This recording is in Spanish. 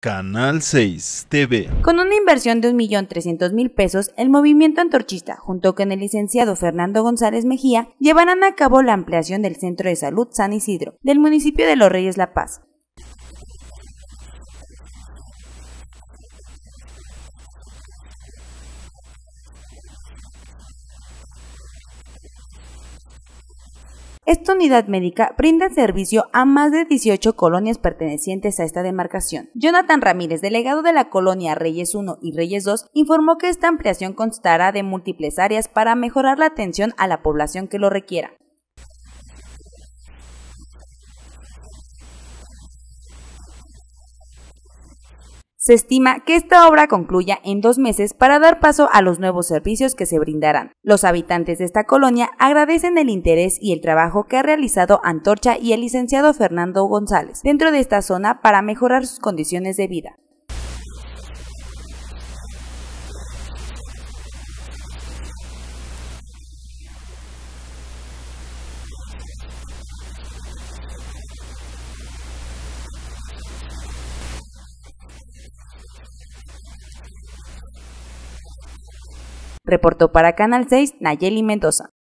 Canal 6 TV. Con una inversión de 1.300.000 pesos, el movimiento antorchista, junto con el licenciado Fernando González Mejía, llevarán a cabo la ampliación del Centro de Salud San Isidro, del municipio de Los Reyes La Paz. Esta unidad médica brinda servicio a más de 18 colonias pertenecientes a esta demarcación. Jonathan Ramírez, delegado de la colonia Reyes 1 y Reyes 2, informó que esta ampliación constará de múltiples áreas para mejorar la atención a la población que lo requiera. Se estima que esta obra concluya en 2 meses para dar paso a los nuevos servicios que se brindarán. Los habitantes de esta colonia agradecen el interés y el trabajo que ha realizado Antorcha y el licenciado Fernando González dentro de esta zona para mejorar sus condiciones de vida. Reportó para Canal 6 Nayeli Mendoza.